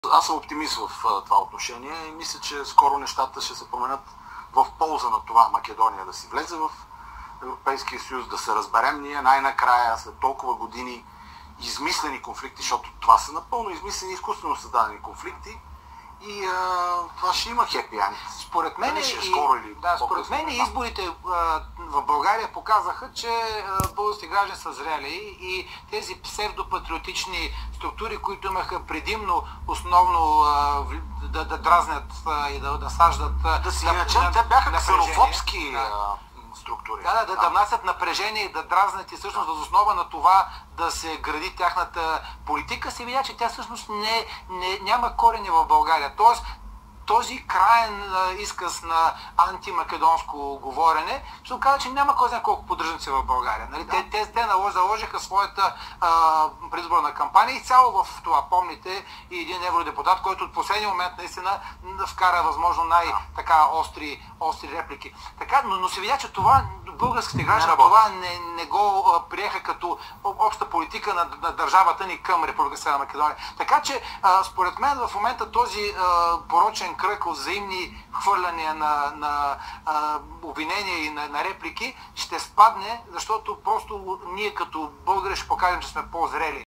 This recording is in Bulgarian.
Аз съм оптимист в това отношение и мисля, че скоро нещата ще се променят в полза на това Македония да си влезе в Европейския съюз, да се разберем ние най-накрая след толкова години измислени конфликти, защото това са напълно измислени, изкуствено създадени конфликти и това ще има хепи енд. Според мен изборите в България показаха, че български граждани са зрели и тези псевдопатриотични структури, които имаха предимно основно да дразнят и да саждат... Да си иначе, те бяха ксенофобски структури. Да внасят напрежение и да дразнят и всъщност въз основа на това да се гради тяхната политика, се видя, че тя всъщност няма корени в България. Тоест, този краен изказ на антимакедонско говорене ще оказа, че няма кой знае колко поддръжници в България. Нали? Да. Те заложиха своята предизборна кампания и цяло в това. Помните и един евродепутат, който от последния момент наистина вкара възможно най-така остри реплики. Така, но се видя, че това българските граждани това не го приеха като обща политика на държавата ни към Република Северна Македония. Така че, според мен в момента този порочен кръг от взаимни хвърляния на обвинения и на реплики ще спадне, защото просто ние като българи ще покажем, че сме по-зрели.